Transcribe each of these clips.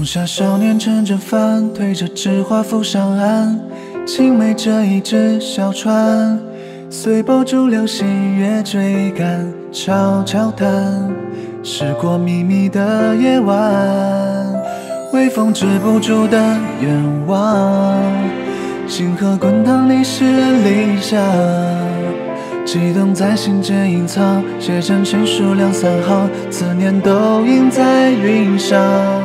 下少年撑着帆，推着纸花浮上岸，青梅这一只小船，随波逐流，细月追赶，悄悄谈。驶过秘密的夜晚，微风止不住的愿望，星河滚烫，你是理想。悸动在心间隐藏，写成情书2、3行，思念都印在云上。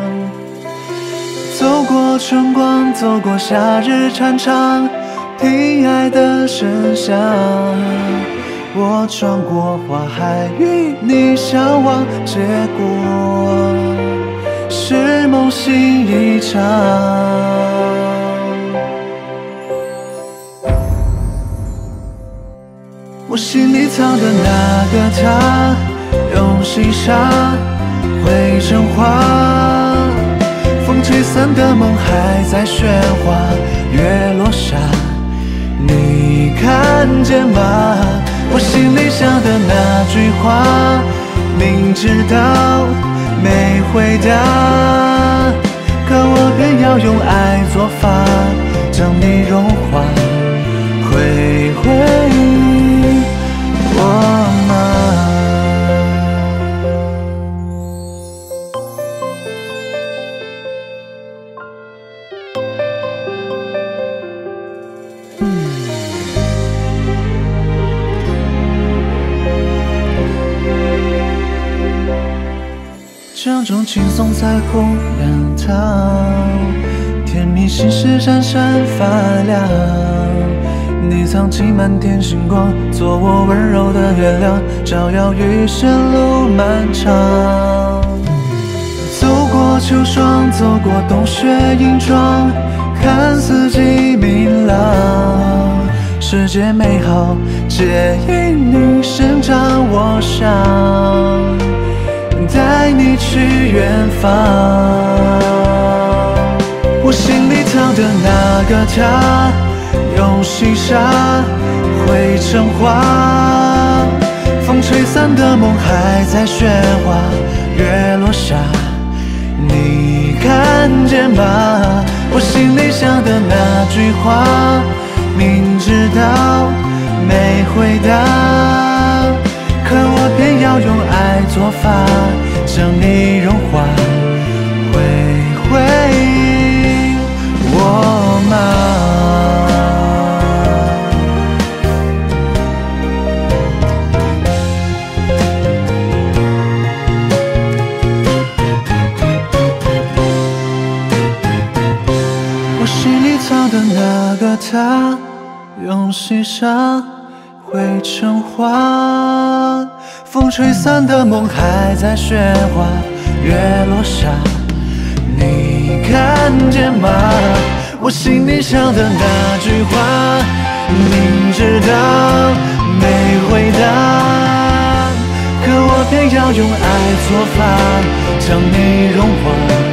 走过春光，走过夏日长长，听爱的声响。我穿过花海，与你相望，结果是梦醒一场。我心里藏的那个他，用细沙汇成花。风吹散的梦还在喧哗，月落下，你看见吗？我心里想的那句话，明知道没回答，可我偏要用爱做法，将你融化，回我吗？这种轻松彩虹染烫，甜蜜心事闪闪发亮。你藏起满天星光，做我温柔的月亮，照耀余生路漫长。走过秋霜，走过冬雪银装，看四季明朗。世界美好，皆因你生长。我想带你去远方，我心里藏的那个他，用细沙汇成花。风吹散的梦还在喧哗，月落下，你看见吗？我心里想的那句话，明知道没回答，可我偏要用爱做法，将你融化，回我吗？我心里藏的那个他，用细沙汇成花。风吹散的梦还在喧哗，月落下，你看见吗？我心里想的那句话，明知道没回答，可我偏要用爱做法，将你融化。